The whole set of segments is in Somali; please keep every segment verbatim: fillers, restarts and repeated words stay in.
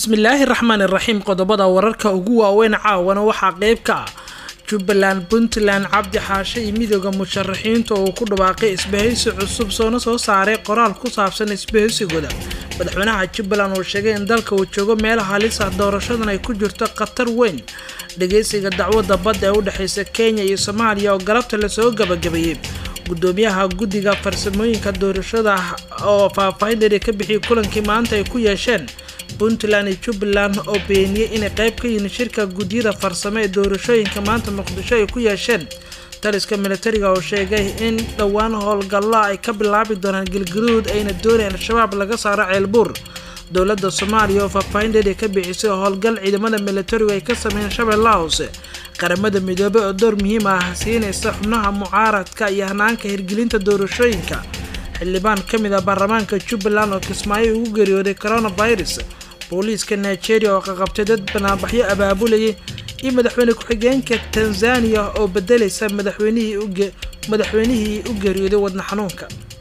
bismillaahi raxmaani raxiim qodobada wararka ugu waaweyn caawana waxaa qeyb ka ah Jubbaland Puntland Cabdi Xaashe iyo midowga musharaxiinta oo ku dhawaaqay isbahaysi cusub soona soo saaray qoraal ku saabsan isbahaysigooda madaxweynaha Jubbaland oo sheegay in dalka uu joogo meel halis ah doorashadan ay ku jirto khatar weyn dhageysiga dacwadda badda ee u dhaxaysa Kenya iyo Soomaaliya oo galabta la soo gabagabeeyay gudoomiyaha guddiga farsamooyinka doorashada oo faahfaahin ka bixiyay kulankii maanta ay ku yeesheen Puntland iyo Jubbaland oo beeniyay in qayb ka yihiin shirka guddiyada farsamo ee doorashooyinka maanta Muqdisho ay ku yeesheen taliska militariga oo sheegay in dhawaan howlgalla ay ka bilaabi doonaan Galgaduud ayna doonayaan shabaab laga saaro Ceelbuur dowladda Soomaaliya oo faahfaahin ka bixisay howlgal ciidamada militariga ay ka sameeyeen Shabeellaha Hoose qaramada midoobay oo door muhiim ah siinaysa xubnaha mucaaradka iyo hanaanka hirgelinta doorashooyinka xildhibaan ka mid ah baarlamaanka Jubbaland oo Kismaayo ugu geeriyooday coronavirus booliiska Nigeria oo qabtay dad banaabaxyo abaabulayay iyo madaxweyne ku-xigeenka Tanzania oo bedelaysa madaxweynihii u madaxweynihii u geeriyooday wadna xanuunka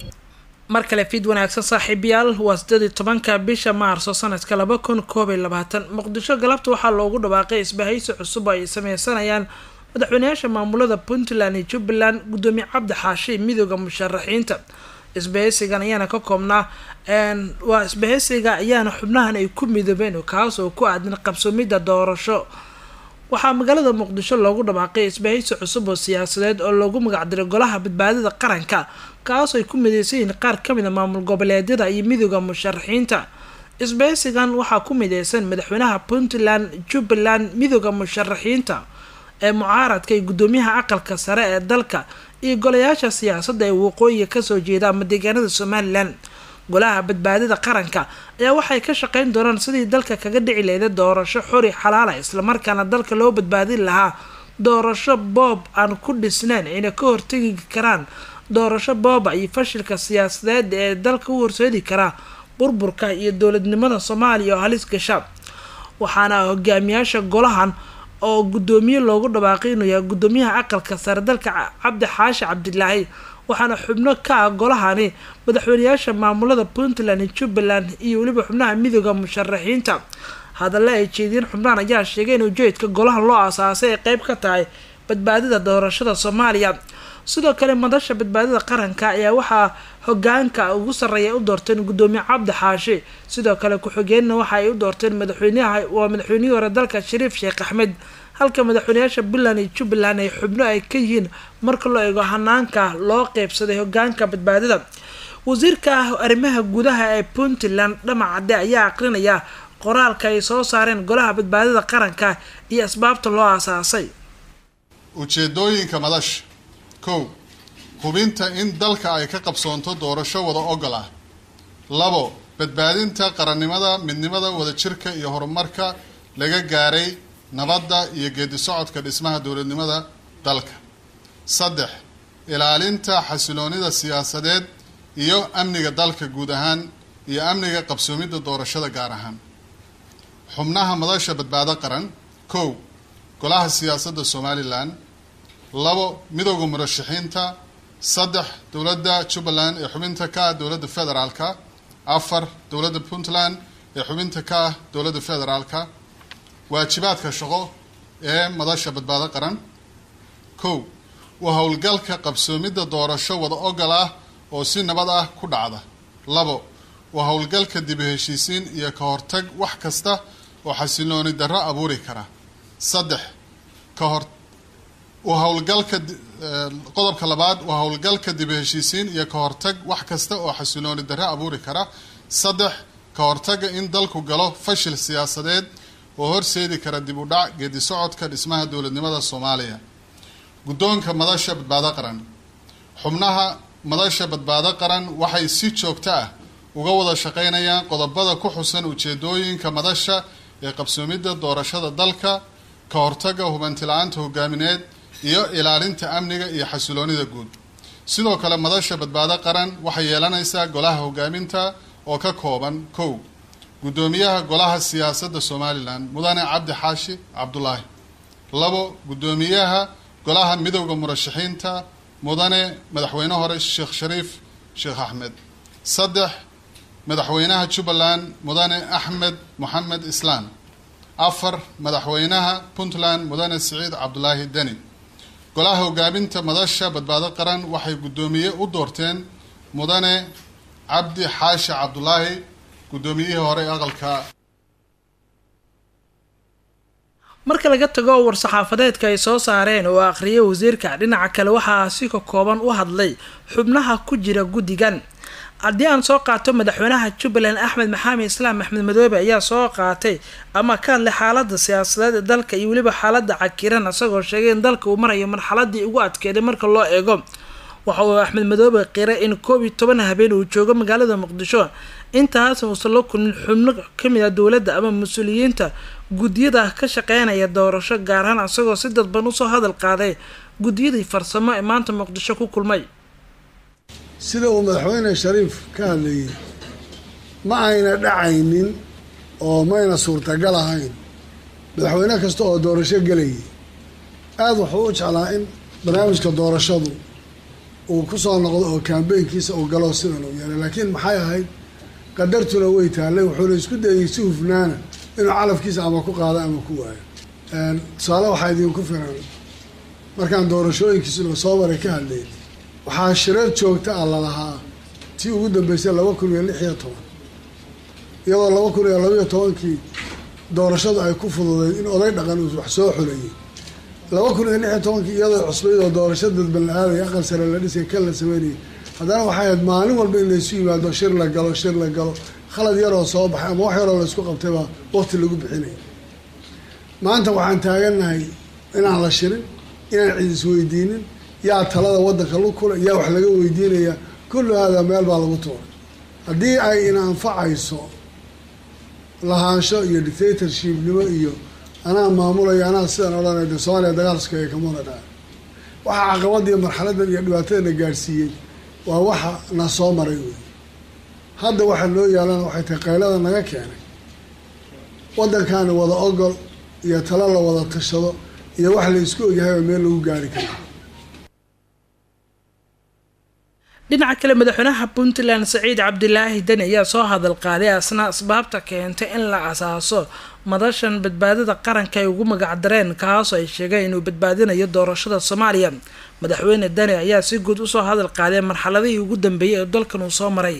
markale fiid wanaagsan saaxiibayaal waa siddeed iyo tobanka bisha Maarso sanadka laba kun koob iyo labaatan Muqdisho galabta waxaa loogu dhawaaqay isbahaysi cusub ay sameeysanayaan madaxweynayaasha maamulada Puntland iyo Jubbaland gudoomiye Cabdi Xaashe midowga musharaxiinta isbahaysigan ayaana ka koobnaa een waa isbahaysiga ayaana xubnahan ay ku midoobeen kaas oo ku aadan qabsoomida doorasho waxaa magaalada Muqdisho loogu dhawaaqay isbahaysi cusub oo siyaasadeed oo loogu magac diray golaha badbaadada qaranka kaas oo ay ku mideysan qaar ka mid ah maamul goboleedyada iyo midowga musharaxiinta isbahaysigan waxaa ku mideysan madaxweynaha Puntland Jubbaland midowga musharaxiinta ee mucaaradka iyo gudoomiyaha aqalka sare ee dalka iyo golayaasha siyaasadda ee waqooyiga ka soo jeeda deegaanada Somaliland golaha badbaadada qaranka ayaa waxay ka shaqeyn doonaan sidii dalka kaga dhici lahayd doorasho xori xalaal ah isla markaana dalka loo badbaadin lahaa doorasho boob aan ku dhisnayn inay ka hortagi karaan doorasho boob iyo fashilka siyaasadeed ee dalka u horseedi kara burburka iyo dowladnimada Soomaaliya oo halis gasha waxaana hogaamiyaasha golahan oo gudoomiye loogu dhawaaqay inuu yahay gudoomiyaha aqalka sare dalka Cabdi Xaashe Cabdilaahi waxaana xubno ka golahani madaxweynayaasha maamulada Puntland iyo Jubbaland iyo waliba xubnaha midowga musharaxiinta hadalla ay jeediyeen xubnahan ayaa sheegay in ujeedka golaha loo aasaasay ay qayb ka tahay badbaadada doorashada Soomaaliya sidoo kale madasha badbaadada qaranka ayaa waxaa hogaanka ugu sareeya u doorteen gudoomiye Cabdi Xaashe sidoo kale ku xigeenna waxa ay u doorteen madaxweynaha waa madaxweynihii hore dalka Shariif Sheekh Axmed halka madaxweynayaasha Puntland iyo Jubbaland ay xubno ay ka yihiin marka loo eego hanaanka loo qaybsaday hogaanka badbaadada wasiirka arrimaha gudaha ee Puntland Dhamacade ayaa aqrinaya qoraalka ay soo saareen golaha badbaadada qaranka iyo asbaabta loo aasaasay ujeedooyinka madasha kow hubinta in dalka ay ka qabsoonto doorasho wada ogol ah labo badbaadinta qarannimada midnimada wadajirka iyo horumarka laga gaaray nabadda iyo geedi socodka dhismaha dowladnimada dalka saddex ilaalinta xasiloonida siyaasadeed iyo amniga dalka guud ahaan iyo amniga qabsoomida doorashada gaar ahaan xubnaha madasha badbaado qaran kow golaha siyaasadda Somaliland labo midowga murashaxiinta saddex dowladda Jubbaland ee xubinta ka ah dowladda federaalka afar dowladda Puntland ee xubinta ka ah dowladda federaalka waajibaadka shaqo ee madasha badbaado qaran kow waa howlgalka qabsoomida doorasho wada ogol ah oo si nabad ah ku dhacda labo waa howlgalka dib u heshiisiin iyo ka hortag wax kasta oo xasilooni darro abuuri kara saddex ka hor waa howlgalka qodobka labaad waa howlgalka dib u heshiisiin iyo ka hortag wax kasta oo xasilooni darro abuuri kara saddex ka hortaga in dalku galo fashil siyaasadeed oo horseedi kara dib u dhac geedi socodka dhismaha dowladnimada Soomaaliya guddoonka madasha badbaado qaran xubnaha madasha badbaado qaran waxay si joogto ah uga wada shaqeynayaan qodobada ku xusan ujeedooyinka madasha ee qabsoomida doorashada dalka ka hortaga hubanti la'aanta hogaamineed iyo ilaalinta amniga iyo xasiloonida guud sidoo kale madasha badbaado qaran waxay yeelanaysaa golaha hogaaminta oo ka kooban kow gudoomiyaha golaha siyaasadda Somaliland mudane Cabdi Xaashe Cabdulaahi labo gudoomiyaha golaha midowga murashaxiinta mudane madaxweyne hore Sheekh Shariif Sheekh Axmed saddex madaxweynaha Jubbaland mudane Axmed Mohamed Islaan. afar madaxweynaha Puntland mudane Siciid Cabdulaahi Deni. golaha hogaaminta madasha badbaado qaran waxay gudoomiye u doorteen mudane Cabdi Xaashi Cabdulaahi gudoomiyihii hore aqalka. marka laga tago war saxaafadeedka ay soo saareen oo akhriyay wasiirka dhinaca kale waxaa si ka kooban u hadlay xubnaha ku jira guddigan. haddii aan soo qaato madaxweynaha Jubbaland Axmed Maxamed Islaam Axmed Madoobe ayaa soo qaatay ama ka hadlay xaaladda siyaasadeed ee dalka iyo weliba xaaladda cakiran asagoo sheegay in dalka uu marayo marxaladii ugu adkeeday marka loo eego. waxa uu Axmed Madoobe qiray in koob iyo toban habeen uu joogo magaalada Muqdisho intaas oo soo kulmin xubno kamid ah dowladda ama mas'uuliyiinta guddiyada ka shaqeynaya doorasho gaar ahaan asagoo si dadban u soo hadal qaaday guddiyadii farsamo ee maanta Muqdisho ku kulmay. sida uu madaxweyne Shariif ka hadlayay ma ayna dhacaynin oo mayna suurtagal ahayn madaxweyne kasta oo doorasho galayay aad wuxuu u jeclaa in barnaamijka doorashadu uu ku soo noqdo oo campaignkiisa uu galo sidan uu yeelay laakiin maxay ahayd qadartuna way taallay wuxuuna isku dayay si hufnaana inuu calafkiisa ama ku qaado ama ku waayo. tusaale waxaa idinku filan markaan doorashooyinkiisa loo soo maray ka hadlayay waxaa shirar joogta ah lalahaa tii ugu dambeysay laba kun iyo lix iyo toban iyadoo laba kun iyo laba iyo tobankii doorashadu ay ku fududeyd in oday dhaqan uu wax soo xulayay. laba kun iyo lix iyo tobankii iyadoo cusbayd oo doorasho dadban la aadaya aqal sare la dhisay kan la sameynayay haddana waxay ahayd maalin walba in laysu yimaado shir la galo shir la galo khalad yaroo soo baxay ama wax yaroo laysku qabtay baa waqti lagu bixinaya. maanta waxaan taagannahay inaan la shirin inaan cid isweydiinin yaa talada waddanka lu kula yaa wax laga weydiinaya kullu haadaa meel baa lagu tuuray. haddii ay ina anfacayso lahaansho iyo dictatorshipnimo iyo anaa maamulayo anaa sidan odhanay de Soomaaliya dagaalska ee kamuna dhaca waxa caqabadii marxaladan iyo dhibaatadana gaarsiiyey waa waxa na soo maray wey. hadda waxa loo yaalana waxay tahay qaylada naga keenay waddankaani wada ogol iyo talo la wada tashado iyo wax la isku ogyahay meel lagu gaari karo. dhinaca kale madaxweynaha Puntland Siciid Cabdulaahi Deni ayaa soo hadal qaaday asna asbaabta keentay in la asaaso madashan badbaadada qaranka ay ugu magac dareen kaas oo ay sheegay inuu badbaadinayo doorashada Soomaaliya. madaxweyne Deni ayaa si guud u soo hadal qaaday marxaladii ugu dambeeyay ee dalkan uu soo maray.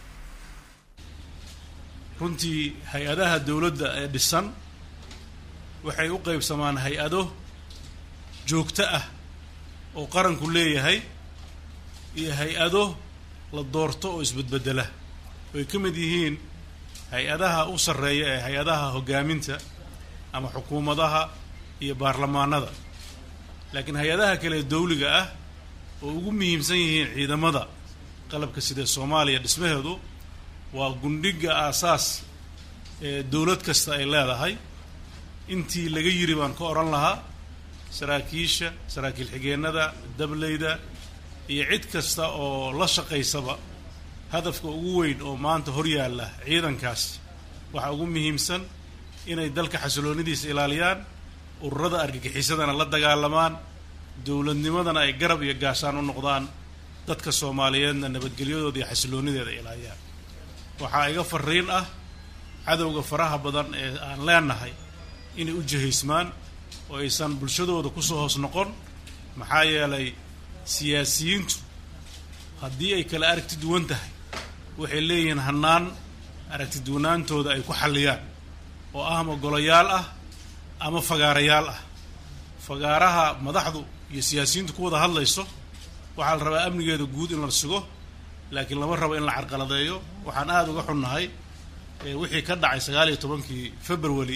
runtii hay-adaha dowladda ee dhisan waxay u qaybsamaan hay-ado joogto ah oo qaranku leeyahay iyo hay-ado la doorto oo isbedbedela way ka mid yihiin hay-adaha u sarreeya ee hay-adaha hogaaminta ama xukuumadaha iyo baarlamaanada. laakiin hay-adaha kale dawliga ah oo ugu muhiimsan yihiin ciidamada qalabka sida Soomaaliya dhismaheedu waa gundhiga aasaas ee dawlad kasta ay leedahay. intii laga yiri baan ka oran lahaa saraakiisha saraakiil xigeenada dableyda iyo cid kasta oo la shaqaysaba hadafka ugu weyn oo maanta hor yaalla ciidankaas waxa ugu muhiimsan inay dalka xasiloonidiisa ilaaliyaan ururada argagixisadana la dagaalamaan dawladnimadana ay garab iyo gaashaan u noqdaan dadka Soomaaliyeedna nabadgelyadooda iyo xasiloonideeda ilaaliyaan. waxaa iga fariin ah cadowga faraha badan ee aan leenahay inay u jihaysmaan oo aysan bulshadooda ku soo hoos noqon maxaa yeelay siyaasiyiintu haddii ay kala aragti duwan tahay waxay leeyihiin hanaan aragti duwanaantooda ay ku xalliyaan oo ah ama golayaal ah ama fagaarayaal ah. fagaaraha madaxdu iyo siyaasiyiintu ku wada hadlayso waxaa la rabaa amnigeeda guud in la sugo laakiin lama rabo in la carqaladeeyo. waxaan aad uga xunnahay wixii ka dhacay sagaal iyo tobankii February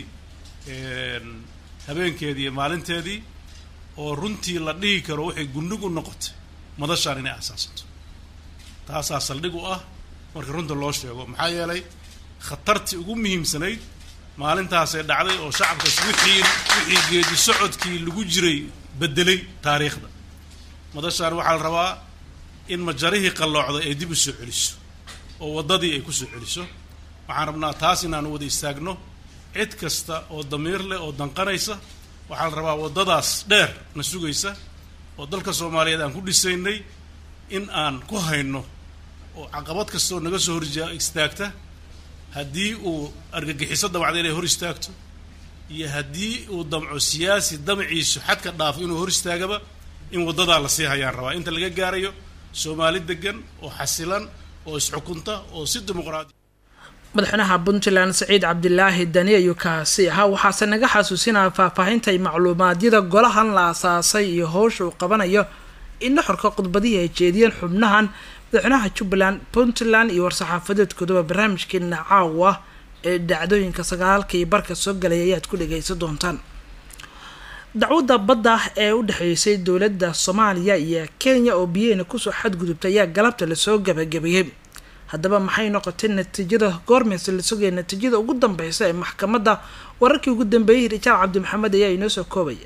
habeenkeedii iyo maalinteedii oo runtii la dhihi karo waxay gundhig u noqotay madashaan inay asaasato. taasaa saldhig u ah marka runta loo sheego maxaa yeelay khatartii ugu muhiimsanayd maalintaasay dhacday oo shacabkaas wixii wixii geedi socodkii lagu jiray bedelay taariikhda. madashaan waxaa la rabaa in majarihii qalloocday ay dib u soo celiso oo waddadii ay ku soo celiso. waxaan rabnaa taas inaan wada istaagno cid kasta oo damiir leh oo danqanaysa waxaa la rabaa waddadaas dheer na sugaysa oo dalka Soomaaliyeed aan ku dhisaynay in aan ku hayno oo caqabad kastoo naga soo hor istaagta haddii uu argagixiso dabacda inay hor istaagto iyo haddii uu damco siyaasi damciisu xadka dhaaf inuu hor istaagaba in waddadaa la sii hayaan rabaa inta laga gaarayo Soomaali degan oo xasilan oo isxukunta oo si dimuqraadi madaxweynaha Puntland Saciid Cabdilaahi Dani ayuu kaasi ahaa waxaase naga xasuusinaa faahfaahinta macluumaadyada golahan la aasaasay iyo howsha uu qabanayo in xorka qodbadii ay jeediyeen xubnahan madaxweynaha Jubbaland Puntland iyo war-saxaafadeedkooda barnaamijkeena caawa ee dhacdooyinka sagaalka iyo barka soo galay ayaad ku dhageysan doontaan dacwada badda ee u dhaxeysay dawladda Soomaaliya iyo Kenya oo biyayna ku soo xadgudubtay ayaa galabta la soo gabagabeeyay haddaba maxay noqotay natiijada goormees la sugay natiijada ugu dambaysa ee maxkamadda wararkii ugu dambeeyay Rijaal Cabdi Maxamed ayaa inoo soo koobay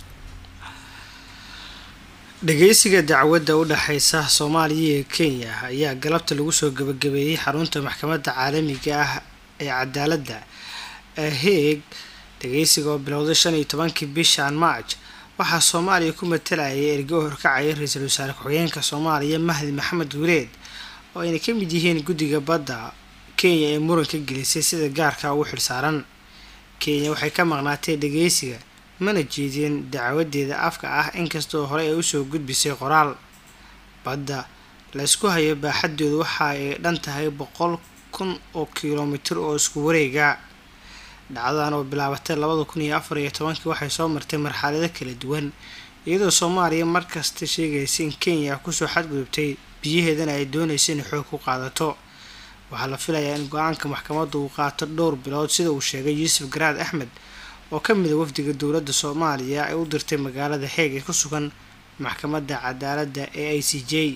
dhageysiga dacwadda u dhaxeysa Soomaaliya iyo Kenya ayaa galabta lagu soo gabagabeeyay xarunta maxkamadda caalamiga ah ee cadaaladda ee Hague dhageysiga oo bilowday shan iyo tobankii bishan March waxaa Soomaaliya ku matalayay ergo horkacay ra'iisul wasaare ku-xigeenka Soomaaliya Mahdi Maxamed Guuleed oo ay ka mid yihiin guddiga badda Kenya ee muranka gelisay sida gaarka ugu xilsaaran Kenya waxay ka maqnaatay dhageysiga mana jeedin dacwadeeda afka ah inkastoo hore ay u soo gudbisay qoraal badda la isku hayo baaxaddeedu waxa ay dhan tahay boqol kun oo kiiloomitir oo isku wareega dhacdadan oo bilaabatay labada kun iyo afar iyo tobankii waxay soo martay marxalado kala duwan iyadoo Soomaaliya markasta sheegaysa in Kenya ku soo xadgudubtay biyaheedana ay doonayso in xoog ku qaadato waxaa la filayaa in go'aanka maxkamaddu uu qaato dhowr bilood sida uu sheegay Yuusuf Garaad Axmed oo ka mid ah wafdiga dawladda Soomaaliya ay u dirtay magaalada Hague ee ku sugan maxkamadda cadaaladda ee I C J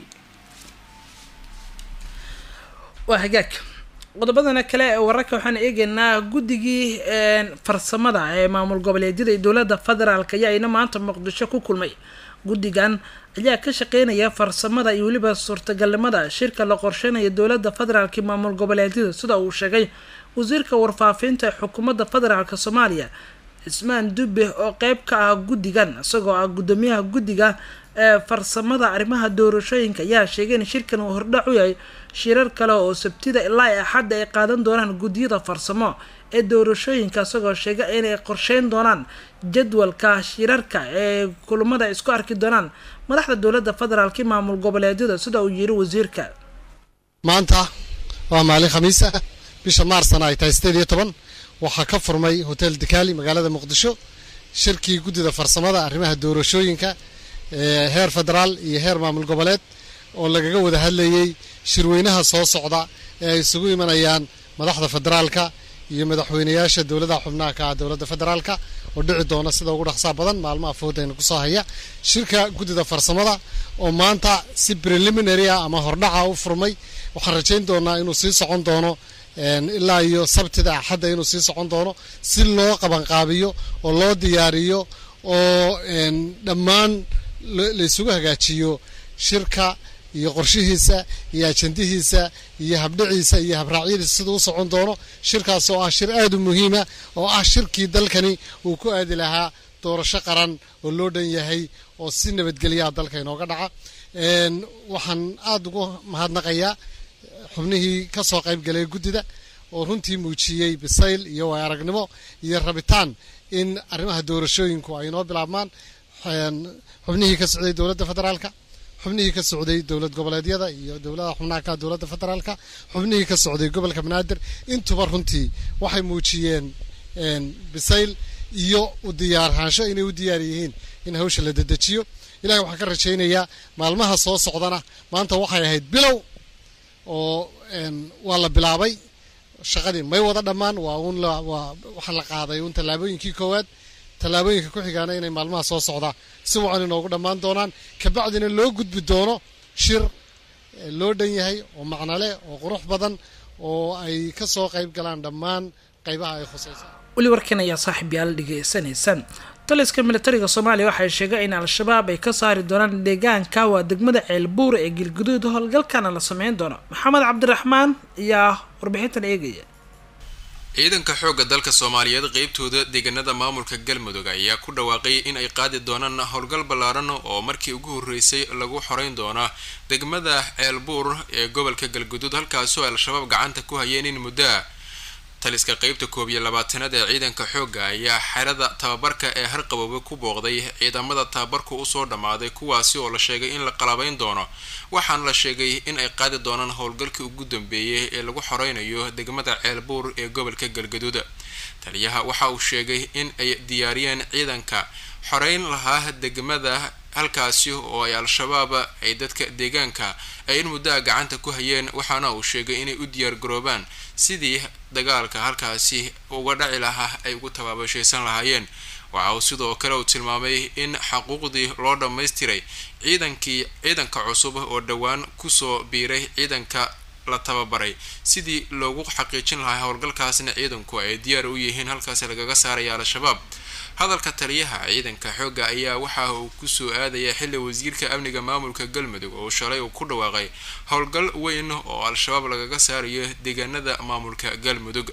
waa hagaag qodobadana kale ee wararka waxaan eegaynaa guddigii farsamada ee maamul goboleedyada dawladda federaalka ayaa ina maanta Muqdisho ku kulmay guddigan ayaa ka shaqeynaya farsamada iyo waliba suurtagalnimada shirka la qorsheynayo dawladda federaalka maamul goboleedyada sida uu sheegay wasiirka warfaafinta xukuumadda federaalka Soomaaliya Ismaan Dube oo qayb ka ah guddigan isagoo ah gudoomiyaha guddiga ee farsamada arrimaha doorashooyinka ayaa sheegay in shirkan uu hordhac u yahay shirar kale oo sabtida ilaa axad ay qaadan doonaan guddiyada farsamo ee doorashooyinka isagoo sheegay inay qorsheyn doonaan jadwalka shirarka ee kulamada isku arki doonaan madaxda dawladda federaalka maamul goboleedyada sida uu yiri wasiirka maanta waa maalin khamiis ah bisha Maarsna ay tahay sideed iyo toban waxaa ka furmay hotel Dikali magaalada Muqdisho shirkii guddida farsamada arrimaha doorashooyinka ee heer federaal iyo heer maamul goboleed oo lagaga wada hadlayay shirweynaha soo socda ee ay isugu imanayaan madaxda federaalka iyo madaxweynayaasha dawladda xubnaha ka dawladda federaalka oo dhici doona sida ugu dhaqsaha badan maalmaha foodayna ku soo haya shirka guddida farsamada oo maanta si preliminary ah ama hordhaca u furmay waxaan rajayn doonaa inuu sii socon doono ilaa iyo sabtida axadda inuu sii socon doono si loo qaban qaabiyo oo loo diyaariyo oo dhammaan la isugu hagaajiyo shirka iyo qorshihiisa iyo ajandihiisa iyo habdhiciisa iyo habraacyadiisa sida u socon doono shirkaas oo ah shir aad u muhiim ah oo ah shirkii dalkani uu ku aadi lahaa doorasho qaran oo loo dhan yahay oo si nabadgelya dalka inooga dhaca waxaan aad ugu mahadnaqayaa xubnihii ka soo qayb galay guddida oo runtii muujiyay bisayl iyo way aragnimo iyo rabitaan in arrimaha doorashooyinku ay inoo bilaabmaan xubnihii ka socday dawladda federaalka xubnihii ka socday dawlad goboleedyada iyo dawladda xubnaha ka dawladda federaalka xubnihii ka socday gobolka Banaadir intuba runtii waxay muujiyeen bisayl iyo u diyaarhaansho inay u diyaar yihiin in hawsha la dedejiyo ilaahay waxaan ka rajaynayaa maalmaha soo socdana maanta waxay ahayd bilow oo waa la bilaabay shaqadii may wada dhammaan waa uun waa waxa la qaaday uun tallaabooyinkii koowaad tallaabooyinka ku xigaana inay maalmaha soo socda si wacan inoogu dhammaan doonaan kabacdina loo gudbi doono shir loo dhan yahay oo macno leh oo qurux badan oo ay ka soo qayb galaan dhammaan qaybaha ay khusaysan wali warkan ayaa saaxiib yaal dhageysanaysan taliska militariga Soomaaliya waxay sheegay in al-shabaab ay ka saari doonaan deegaanka waa degmada Ceelbuur ee Galgaduud howlgalkana la sameyn doono Maxamed Cabdiraxmaan ayaa warbixintan eegaya ciidanka xoogga dalka Soomaaliyeed qaybtooda deegaanada maamulka Galmudug ayaa ku dhawaaqay in ay qaadi doonaan howlgal ballaaran oo markii ugu horeysay lagu xoreyn doono degmada Ceelbuur ee gobolka Galguduud halkaas oo al-shabaab gacanta ku hayeen in muddo taliska qaybta koob iyo labaatanaad ee ciidanka xoogga ayaa xerada tababarka ee harqabowga ku booqday ciidamada tababarku u soo dhamaaday kuwaasi oo la sheegay in la qalabayn doono waxaan la sheegay in ay qaadi doonaan howlgalkii ugu dambeeyay ee lagu xoreynayo degmada Ceelbuur ee gobolka Galguduud taliyaha waxa uu sheegay in ay diyaariyeen ciidanka xoreyn lahaa degmada halkaasi oo ay al-shabaab ay dadka deegaanka ay in muddo gacanta ku hayeen waxaana uu sheegay inay u diyaar garoobaan sidii dagaalka halkaasi uga dhaci lahaa ay ugu tabaabashaysan lahaayeen waxa uu sidoo kale uu tilmaamay in xuquuqdii loo dhameystiray ciidankii ciidanka cusub oo dhawaan ku soo biiray ciidanka la tababaray sidii loogu xaqiijin lahaa howlgalkaasna ciidanku ay diyaar u yihiin halkaas lagaga saaraya al-shabaab hadalka taliyaha ciidanka xoogga ayaa waxa uu ku soo aadaya xilli wasiirka amniga maamulka Galmudug oo shalay uu ku dhawaaqay howlgal weyn oo al-shabaab lagaga saarayo deegaanada maamulka Galmudug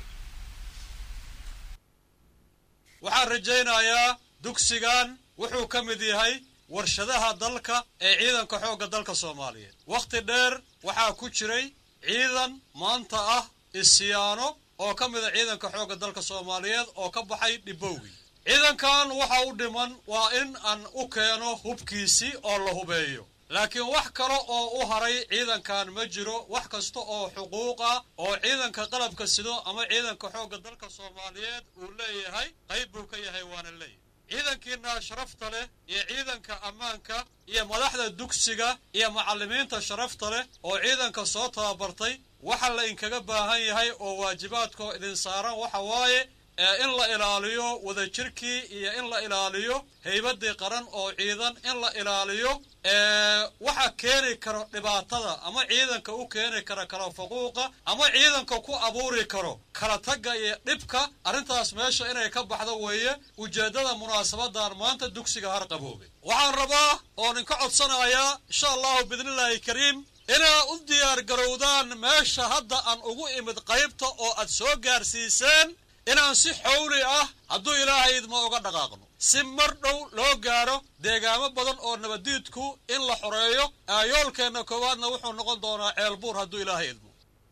waxaan rajaynayaa dugsigan wuxuu ka mid yahay warshadaha dalka ee ciidanka xoogga dalka Soomaaliyeed waqti dheer waxaa ku jiray ciidan maanta ah isyaano oo ka mid ah ciidanka xoogga dalka Soomaaliyeed oo ka baxay dhibowgi ciidankan waxa uu dhiman waa in aan u keeno hubkiisi oo la hubeeyo laakiin wax kale oo u haray ciidankan ma jiro wax kasta oo xuquuq ah oo ciidanka qalabka sido ama ciidanka xoogga dalka Soomaaliyeed uu leeyahay qayb uu ka yahay waana leeyahay ciidankiina sharafta leh iyo ciidanka ammaanka iyo madaxda dugsiga iyo macallimiinta sharafta leh oo ciidanka soo tababartay waxa la inkaga baahan yahay oo waajibaadka idin saaran waxa waaye in la ilaaliyo wadajirkii iyo in la ilaaliyo haybadii qaran oo ciidan in la ilaaliyo ee waxa keeni karo dhibaatada ama ciidanka u keeni kara kala faquuqa ama ciidanka ku abuuri karo kala taga iyo dhibka arintaas meesha inay ka baxdo weeye ujeedada munaasabadan maanta dugsiga harqabowga waxaan rabaa oo ninka codsanayaa insha Allah bidnillaahi kariim inaa u diyaar garowdaan meesha hadda aan ugu imid qaybta oo aad soo gaarsiiseen inaan si xawli ah hadduu ilaahay idma uga dhaqaaqno si mar dhow loo gaaro deegaamo badan oo nabadiidku in la xoreeyo ayoolkeena koowaadna wuxuu noqon doonaa Ceelbuur hadduu ilaahay idmo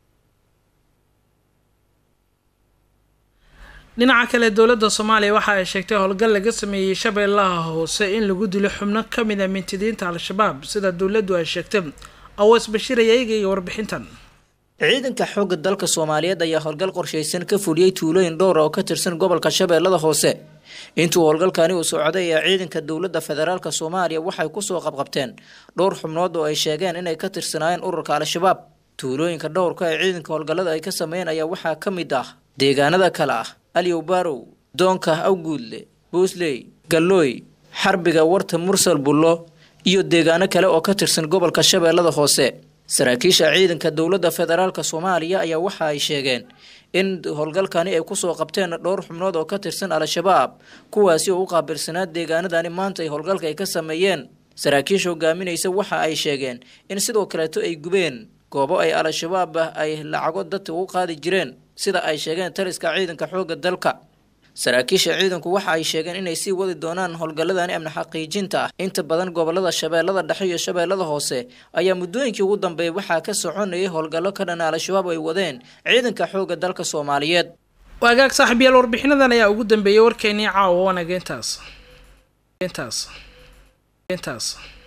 dhinaca kale dowladda Soomaaliya waxa ay sheegtay howlgal laga sameeyay Shabeellaha Hoose in lagu dilo xubno ka mid ah mintidiinta al-shabaab sida dowladdu ay sheegtay Awas Bashir ayaga iyo warbixintan ciidanka xoogga dalka Soomaaliyeed ayaa howlgal qorsheysan ka fuliyay tuulooyin dhowr oo ka tirsan gobolka Shabeellada Hoose intuu howlgalkani uu socday ayaa ciidanka dowladda federaalka Soomaaliya waxay ku soo qabqabteen dhowr xubnood oo ay sheegeen inay ka tirsanaayeen ururka al-shabaab tuulooyinka dhowrka ee ciidanka howlgallada ay ka sameeyeen ayaa waxaa ka mid ah deegaanada kale ah Aliyow Barow Doonka Awguudle Buusley Galooy Xarbiga Warta Mursal Bullo iyo deegaano kale oo ka tirsan gobolka Shabeellada Hoose saraakiisha ciidanka dowladda federaalka Soomaaliya ayaa waxa ay sheegeen in howlgalkani ay ku soo qabteen dhowr xubnood oo ka tirsan al-shabaab kuwaasi oo u qaabilsanaa deegaanadani maanta ay howlgalka ay ka sameeyeen saraakiisha hogaaminaysa waxa ay sheegeen in sidoo kale ay gubeen goobo ay al-shabaab ay lacago dadka u qaadi jireen sida ay sheegeen taliska ciidanka xoogga dalka saraakiisha ciidanku waxa ay sheegeen inay sii wadi doonaan howlgalladani amni xaqiijinta ah inta badan gobolada Shabeellada Dhexe iyo Shabeellada Hoose ayaa muddooyinkii ugu dambeeyay waxa ka soconayay howlgallo ka dhan al-shabaab ay wadeen ciidanka xoogga dalka Soomaaliyeed waagaag saaxiibayaal warbixinadan ayaa ugu dambeeyay warkeenii caawa wanaag intaas intaas intaas